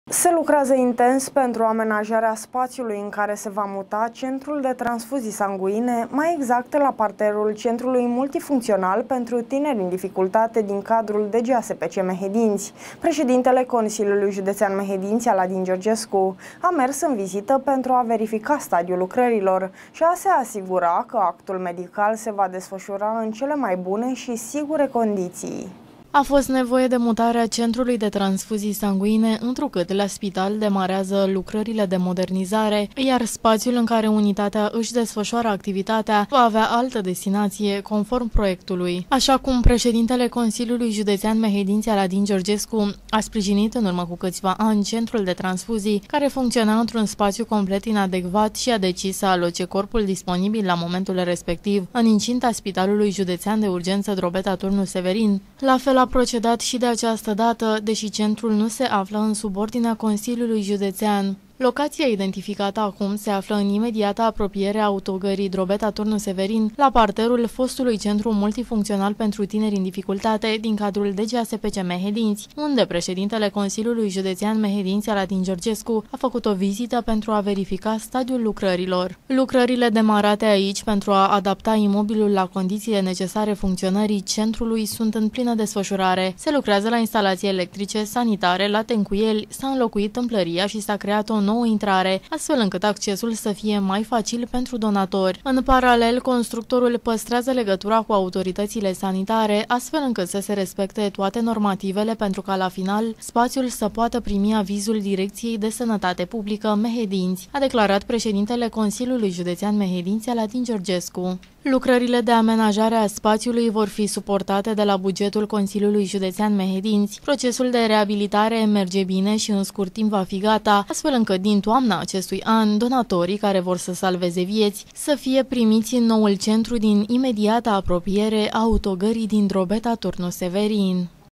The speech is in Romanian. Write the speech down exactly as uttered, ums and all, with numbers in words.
Se lucrează intens pentru amenajarea spațiului în care se va muta Centrul de Transfuzii Sanguine, mai exact la parterul Centrului Multifuncțional pentru Tineri în Dificultate din cadrul D G A S P C Mehedinți. Președintele Consiliului Județean Mehedinți, Aladin Georgescu, a mers în vizită pentru a verifica stadiul lucrărilor și a se asigura că actul medical se va desfășura în cele mai bune și sigure condiții. A fost nevoie de mutarea Centrului de Transfuzii Sanguine, întrucât la spital demarează lucrările de modernizare, iar spațiul în care unitatea își desfășoară activitatea va avea altă destinație, conform proiectului. Așa cum președintele Consiliului Județean Mehedinți, Aladin Georgescu, a sprijinit în urmă cu câțiva ani Centrul de Transfuzii, care funcționa într-un spațiu complet inadecvat, și a decis să aloce corpul disponibil la momentul respectiv în incinta Spitalului Județean de Urgență Drobeta Turnu Severin. La fel a procedat și de această dată, deși centrul nu se află în subordinea Consiliului Județean. Locația identificată acum se află în imediată apropiere a autogării Drobeta Turnu Severin, la parterul fostului Centru Multifuncțional pentru Tineri în Dificultate din cadrul D G A S P C Mehedinți, unde președintele Consiliului Județean Mehedinți, Aladin Georgescu, a făcut o vizită pentru a verifica stadiul lucrărilor. Lucrările demarate aici pentru a adapta imobilul la condițiile necesare funcționării centrului sunt în plină desfășurare. Se lucrează la instalații electrice, sanitare, la tencuieli, s-a înlocuit tâmplăria și s-a creat o nouă intrare, astfel încât accesul să fie mai facil pentru donatori. În paralel, constructorul păstrează legătura cu autoritățile sanitare, astfel încât să se respecte toate normativele pentru ca la final spațiul să poată primi avizul Direcției de Sănătate Publică Mehedinți, a declarat președintele Consiliului Județean Mehedinți, Aladin Georgescu. Lucrările de amenajare a spațiului vor fi suportate de la bugetul Consiliului Județean Mehedinți. Procesul de reabilitare merge bine și în scurt timp va fi gata, astfel încât din toamna acestui an, donatorii care vor să salveze vieți să fie primiți în noul centru din imediata apropiere a autogării din Drobeta Turnu Severin.